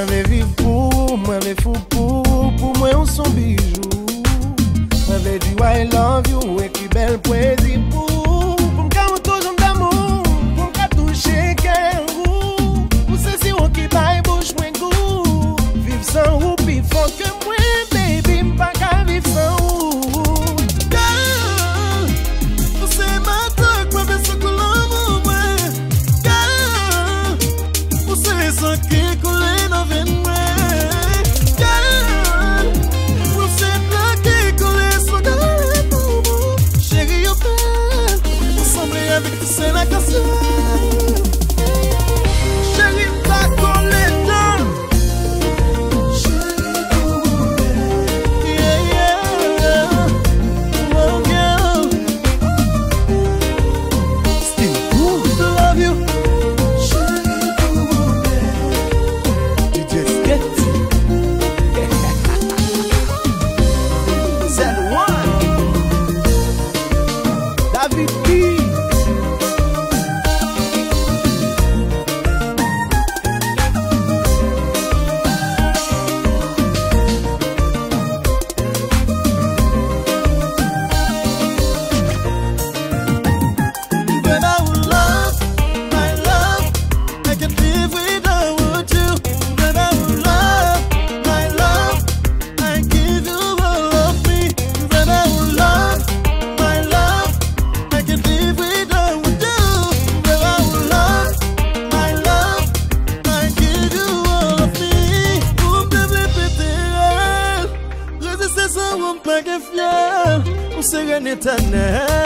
Moi vais vivre pour, moi vais fou pour moi on son bijou. Moi vais dire I love you et qui belle poésie pour me toujours d'amour, pour me toucher quel goût. Pour ceci on qui baille bouche moins goût. Vivre sans ou puis faut que moi baby m'pas qu'à vivre sans ou. Girl, c'est ma truc, moi vais se coller l'amour moi. Girl, c'est ça qui coule dans veine moi. Girl, c'est ça qui coule sur la pour moi. Chérie, au père, ensemble avec tout c'est la canción. Chérie, pas coller dans. Chérie, yeah, yeah, oh girl. Still good to love you. Serenité éternelle.